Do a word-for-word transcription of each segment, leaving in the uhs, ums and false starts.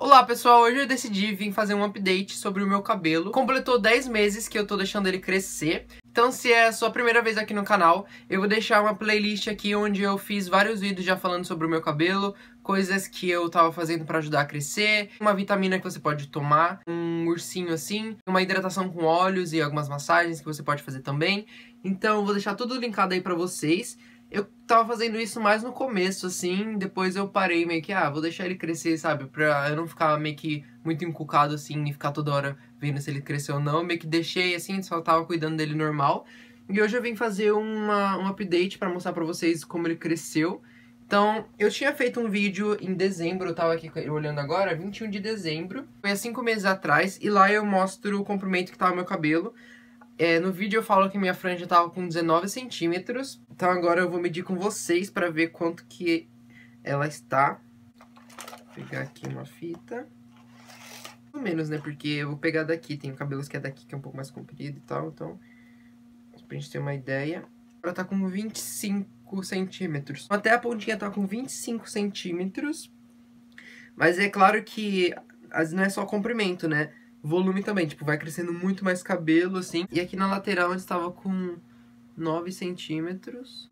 Olá pessoal, hoje eu decidi vir fazer um update sobre o meu cabelo. Completou dez meses que eu tô deixando ele crescer. Então se é a sua primeira vez aqui no canal, eu vou deixar uma playlist aqui onde eu fiz vários vídeos já falando sobre o meu cabelo, coisas que eu tava fazendo pra ajudar a crescer, uma vitamina que você pode tomar, um ursinho assim, uma hidratação com óleos e algumas massagens que você pode fazer também. Então eu vou deixar tudo linkado aí pra vocês. Eu tava fazendo isso mais no começo, assim, depois eu parei meio que, ah, vou deixar ele crescer, sabe, pra eu não ficar meio que muito encucado, assim, e ficar toda hora vendo se ele cresceu ou não. Eu meio que deixei, assim, só tava cuidando dele normal. E hoje eu vim fazer uma, um update pra mostrar pra vocês como ele cresceu. Então, eu tinha feito um vídeo em dezembro, eu tava aqui olhando agora, vinte e um de dezembro. Foi há cinco meses atrás, e lá eu mostro o comprimento que tava meu cabelo. É, no vídeo eu falo que minha franja tava com dezenove centímetros. Então agora eu vou medir com vocês pra ver quanto que ela está. Vou pegar aqui uma fita. Pelo menos, né? Porque eu vou pegar daqui. Tem cabelos que é daqui, que é um pouco mais comprido e tal. Então, pra gente ter uma ideia. Ela tá com vinte e cinco centímetros. Até a pontinha tá com vinte e cinco centímetros. Mas é claro que não é só comprimento, né? Volume também, tipo, vai crescendo muito mais cabelo, assim. E aqui na lateral eu estava com nove centímetros.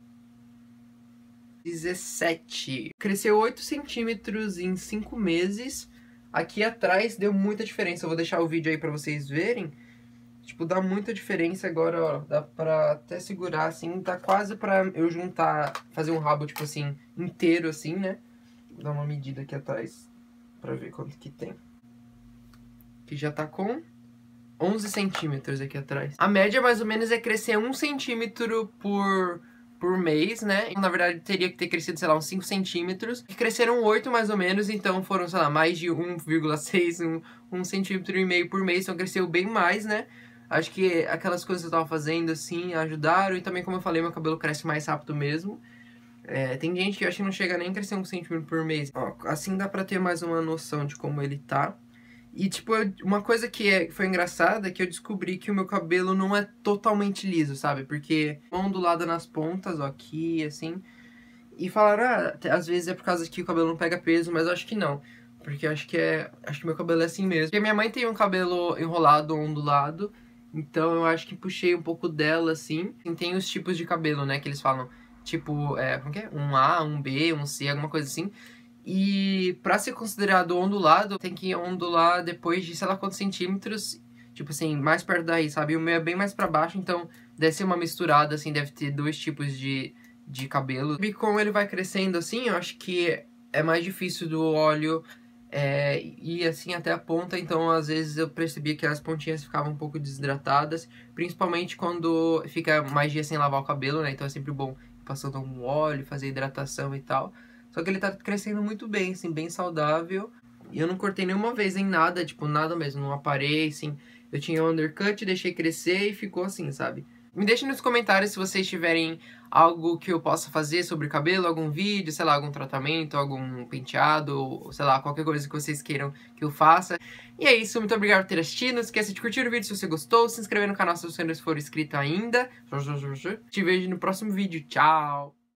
dezessete. Cresceu oito centímetros em cinco meses. Aqui atrás deu muita diferença. Eu vou deixar o vídeo aí pra vocês verem. Tipo, dá muita diferença agora, ó. Dá pra até segurar, assim. Tá quase pra eu juntar, fazer um rabo, tipo assim, inteiro, assim, né? Vou dar uma medida aqui atrás pra ver quanto que tem. Que já tá com onze centímetros aqui atrás. A média, mais ou menos, é crescer um centímetro por, por mês, né? Na verdade, teria que ter crescido, sei lá, uns cinco centímetros. E cresceram oito, mais ou menos, então foram, sei lá, mais de um vírgula seis, um, um centímetro e meio por mês. Então cresceu bem mais, né? Acho que aquelas coisas que eu tava fazendo, assim, ajudaram. E também, como eu falei, meu cabelo cresce mais rápido mesmo. É, tem gente que eu acho que não chega nem a crescer um centímetro por mês. Ó, assim dá pra ter mais uma noção de como ele tá. E, tipo, eu, uma coisa que é, foi engraçada é que eu descobri que o meu cabelo não é totalmente liso, sabe? Porque ondulada nas pontas, ó, aqui, assim. E falaram, ah, às vezes é por causa que o cabelo não pega peso, mas eu acho que não. Porque eu acho que é, acho que meu cabelo é assim mesmo. Porque minha mãe tem um cabelo enrolado, ondulado. Então eu acho que puxei um pouco dela, assim. E tem os tipos de cabelo, né, que eles falam. Tipo, é, como que é? Um A, um B, um C, alguma coisa assim. E pra ser considerado ondulado, tem que ondular depois de sei lá quantos centímetros, tipo assim, mais perto daí, sabe? E o meu é bem mais pra baixo, então deve ser uma misturada, assim, deve ter dois tipos de, de cabelo. E como ele vai crescendo assim, eu acho que é mais difícil do óleo é, ir assim até a ponta, então às vezes eu percebi que as pontinhas ficavam um pouco desidratadas, principalmente quando fica mais dias sem lavar o cabelo, né? Então é sempre bom ir passando um óleo, fazer hidratação e tal. Só que ele tá crescendo muito bem, assim, bem saudável. E eu não cortei nenhuma vez em nada, tipo, nada mesmo, não aparei, assim. Eu tinha um undercut, deixei crescer e ficou assim, sabe? Me deixem nos comentários se vocês tiverem algo que eu possa fazer sobre cabelo, algum vídeo, sei lá, algum tratamento, algum penteado, ou, sei lá, qualquer coisa que vocês queiram que eu faça. E é isso, muito obrigado por ter assistido. Não esqueça de curtir o vídeo se você gostou, se inscrever no canal se você não for inscrito ainda. Te vejo no próximo vídeo, tchau!